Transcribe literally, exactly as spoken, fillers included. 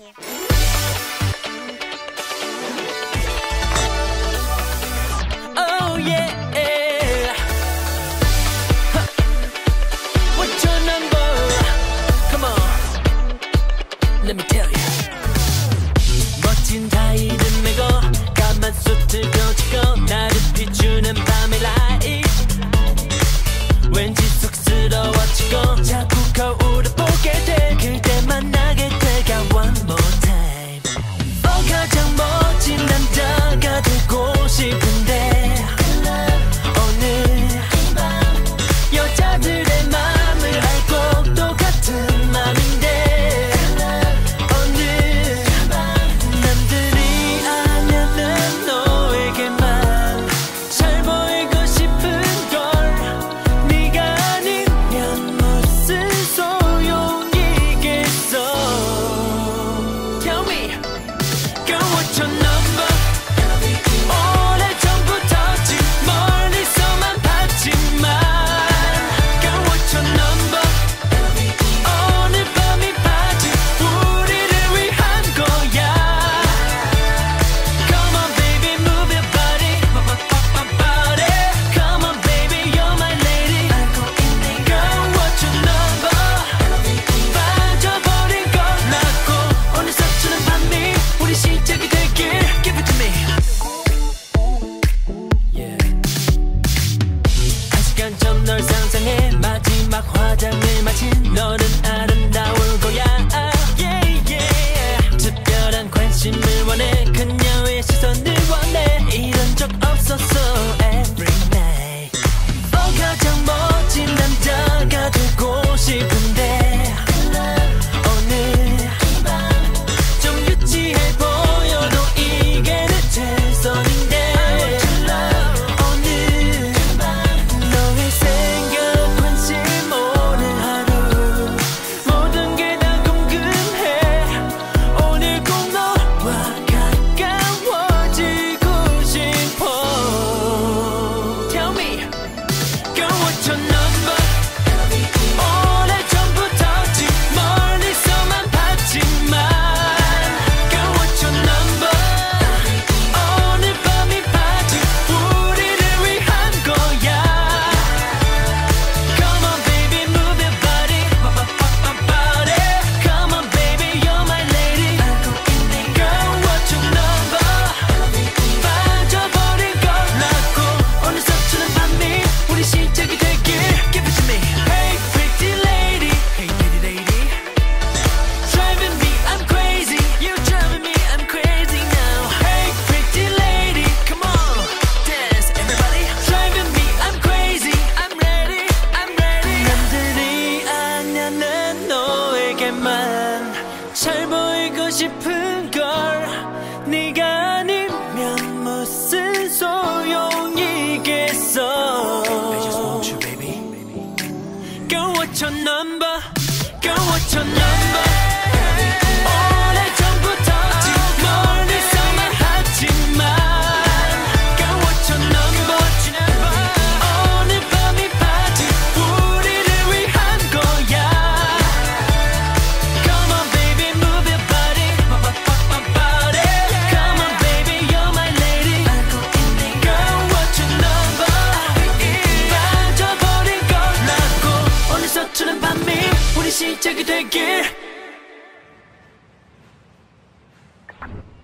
you. Oh yeah. Huh. What's your number? Come on. Let me tell you. 멋진 타이를 메고 까만 수트 걸치고 나를 비추는 밤의 라이트 왠지 쑥스러워지고 자꾸 거울을 보게 돼 그때만 나게 돼가 one more time 어 가장 멋진 남자가 되고 싶은데 오늘 여자들의 맘을 알고 똑같은 맘인데 오늘 남들이 아냐는 너에게만 잘 보이고 싶은 걸 네가 아니면 무슨 소용이겠어 Tell me Girl what's your number 오래전부터지 멀리서만 봤지만 Girl what's your number 오늘 밤이 바지 우리를 위한 거야 Come on baby move your body body Come on baby you're my lady Girl what's your number 빠져버린 걸 낳고 오늘 서투른 밤이 우리 시작이 되길 Give it to me Yeah 한 시간 전 널 상상해 마지막 화장을 마친 너는 아름다울 거야 yeah, yeah. 특별한 관심을 원해 그녀의 시선을 원해 이런 적 없었어 every night 어 가장 멋진 남자가 되고 싶은데 오늘 좀 유치해 보여도 이게 내 최선인데 오늘 너의 생각 관심 오늘 하루 모든 게 다 궁금해 오늘 꼭 너와 가까워지고 싶어 Tell me Girl what's your number 오래전부터지 멀리서만 봤지만 Girl what's your number 오늘 밤이 바지 우리를 위한 거야 Come on baby move your body body Come on baby you're my lady Girl what's your number 빠져버린 걸 낳고 오늘 서투른 밤이 우리 시작이 되길 Give it to me Hey pretty lady Hey pretty lady Driving me I'm crazy You're driving me I'm crazy now Hey pretty lady Come on dance everybody Driving me I'm crazy I'm ready I'm ready 남들이 아냐는 너에게만 잘 보이고 싶은 걸 네가 아니면 무슨 소용이겠어 I just want you baby Girl what's your number Girl what's your number 오래전부터지 멀리서만 봤지만 Girl what's your number 오늘 밤이 바지 우리를 위한 거야 Come on baby move your body body Come on baby you're my lady Girl what's your number 빠져버린 걸 낳고 오늘 서투른 밤이 우리 시작이 되길